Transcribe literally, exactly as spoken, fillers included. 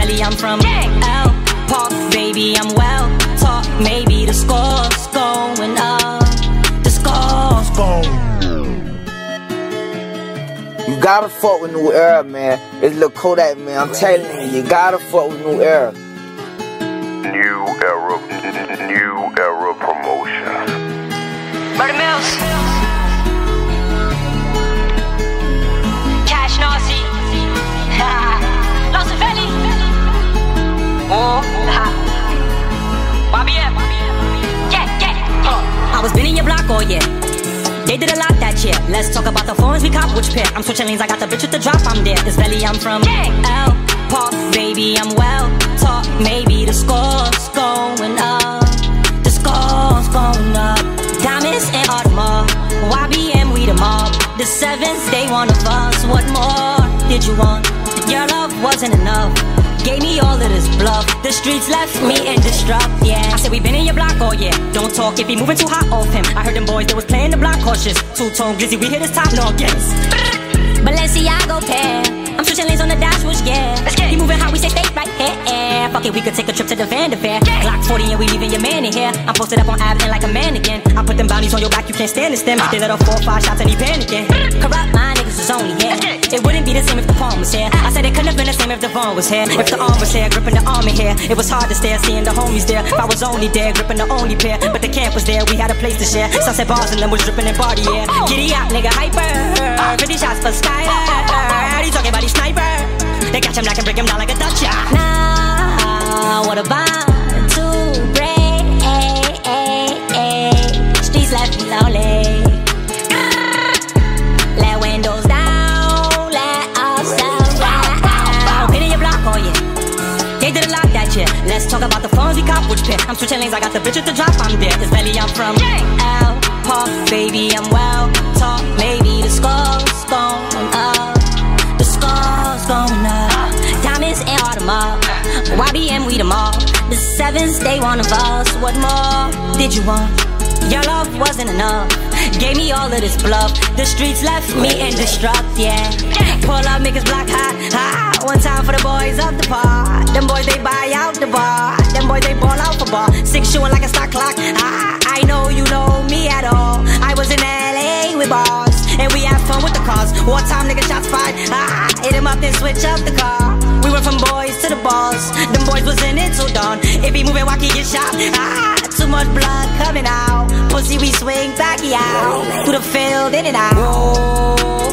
Valley, I'm from L Park, baby, I'm well taught. Maybe the score's going up. The score's going. You gotta fuck with New Era, man. It's Lil Kodak, man. I'm telling you, you gotta fuck with New Era. New Era, New Era Promotions. Murder Mills. Cash Nazi. Los Valley. Oh, Bobby M. Yeah, yeah. Uh. I was been in your block all year. They did a lot that year. Let's talk about the phones we cop, which pair. I'm switching lanes, I got the bitch with the drop, I'm there. This Valley, I'm from L Park, baby, I'm well taught. Maybe the score's going up. The score's going up. Diamonds and Audemars, Y B M, we the mob. The seventh day, one of us. What more did you want? Your love wasn't enough. Gave me all of this bluff. The streets left me in destruct, yeah. I said we been in your block all year. Don't talk if he moving too hot off him. I heard them boys, they was playing the block cautious. Two-tone glizzy, we hit his top, no guess. Balenciaga pair. I'm switching lanes on the dash, which yeah. He moving how we say stay right here. Fuck it, we could take a trip to the Vanderveer. Glock forty and we leaving your man in here. I'm posted up on Avenue like a mannequin. I put them bounties on your back, you can't stand this them. They let off four or five shots and he panicking. Corrupt my niggas was only here. It wouldn't be the same if the palm was here. I said it couldn't have been the same if the Vaughn was here. If the arm was here, gripping the arm in here. It was hard to stare, seeing the homies there. If I was only there, gripping the only pair. But the camp was there, we had a place to share. Sunset bars and them was dripping in party air. Giddy out, nigga, hyper. fifty shots for Skyler. He talking about his sniper. They catch him like and break him down like a Dutch shot. Now, what about to break? Streets left me lonely. Let windows down, let us down. Been in your block all year. They did a lot that year. Let's talk about the phones we cop, which pair. I'm switching lanes, I got the bitch with the drop, I'm there. This Valley, I'm from L Park, baby, I'm well taught. Maybe the score's going up. The score's going up. Diamonds and Audemars, Y B M, we the mob. The seventh day, one of us. What more did you want? Your love wasn't enough. Gave me all of this bluff. The streets left me in destruct, yeah. Pull up, make us block hot, hot. One time for the boys up the par. Them boys, they buy out the bar. Them boys, they ball out for ball. Six shooting like a stock clock. Ah, I know you know me at all. I was in L A with bars, and we had fun with the cars. Wartime, nigga, shots fired. Ah, hit him up, then switch up the car. We went from boys to the balls. Them boys was in it till dawn. If he moving, walkie get shot. Ah, too much blood coming out. Pussy, we swing back out. Through the field, in and out.